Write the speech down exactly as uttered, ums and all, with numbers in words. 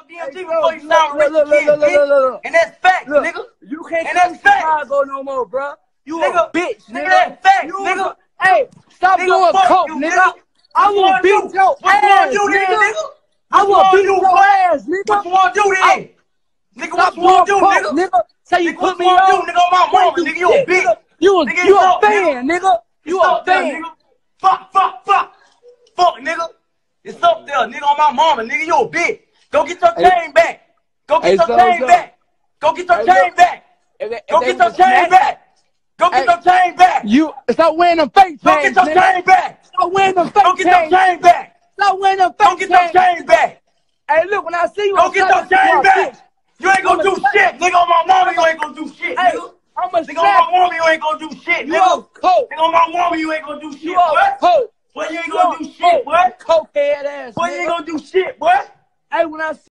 D M G before you sound rich kid, bitch. And that's facts, nigga. You can't and come that's to Chicago no more, bro. You nigga, a bitch, nigga. Nigga, that's facts, you nigga. Hey, stop nigga, doing coke, you, nigga. nigga. I will beat your What you ass, wanna do then, nigga. nigga? I will beat do, your ass, nigga. What you wanna do then? Nigga, what you wanna do, nigga? nigga? Say you nigga, put what me you wanna on, do, nigga, on my mama, nigga, you a bitch. You a, nigga, you a up, fan, nigga. nigga. You a fan. Nigga. Fuck, fuck, fuck. Fuck, nigga. It's up there, nigga, on my mama, nigga, you a bitch. Go get your Hey. chain back. Go get Hey, your so, chain so. back. Go get your Hey, chain look. back. If they, if Go they get your was chain snatch- back. Go get Hey. your chain back. You stop wearing them fake Go chains, get your nigga. chain back. Stop wearing them fake Go get chains. your chain back. Stop wearing them fake Go get your chains. chain back. Hey, look, when I see you, Go I'm get your chain back. You ain't gonna I'ma do slap- shit, nigga. On my mama, you ain't gonna do shit, Hey, nigga. I'm a Nigga, on my mama, you ain't gonna do shit, You nigga. a coke. Nigga, on my mama, you ain't gonna do shit, You boy. a coke. Boy, you ain't You gonna a do shit, boy. Coke head ass. Boy, you nigga. ain't gonna do shit, boy. Hey, when I